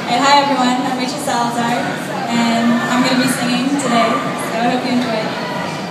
Hi everyone, I'm Salazar, and I'm going to be singing today, so I hope you enjoy it.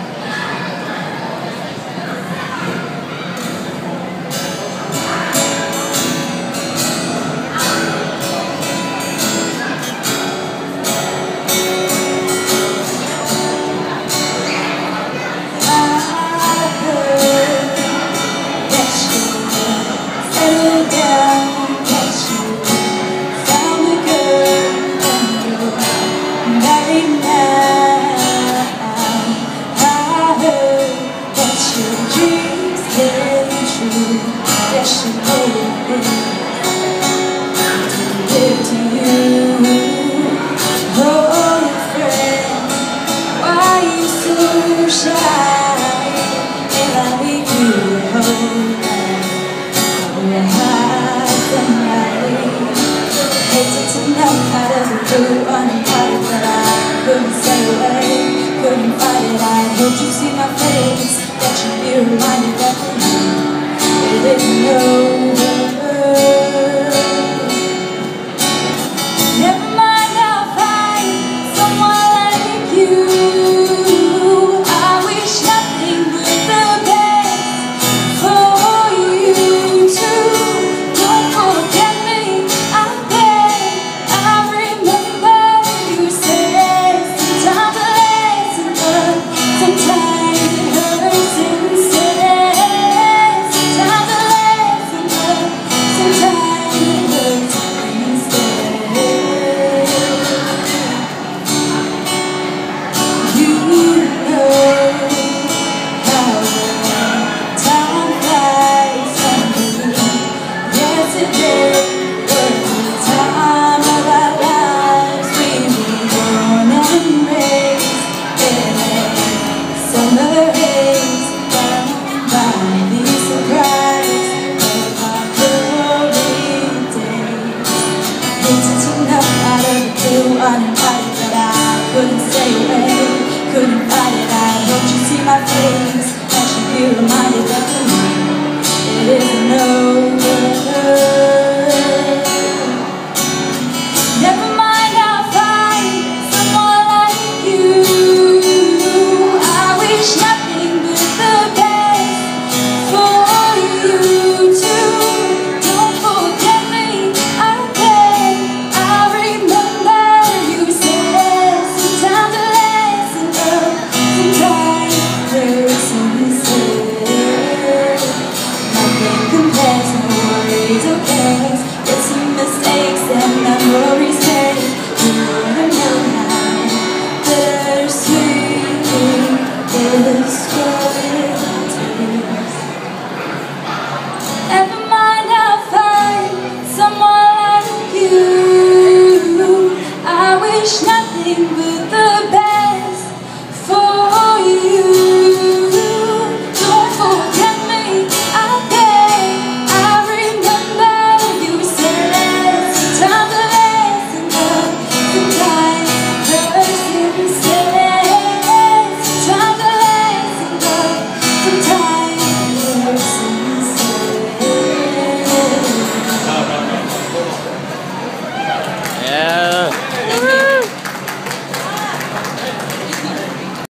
Couldn't stay away, couldn't fight it. I hope you see my face, that you be reminded that for me it isn't over. Never mind, I'll find someone like you. I wish nothing but the best for you too. Don't forget me, I beg. I remember you said sometimes a lesson, but sometimes it hurts instead. Sometimes a lesson, but sometimes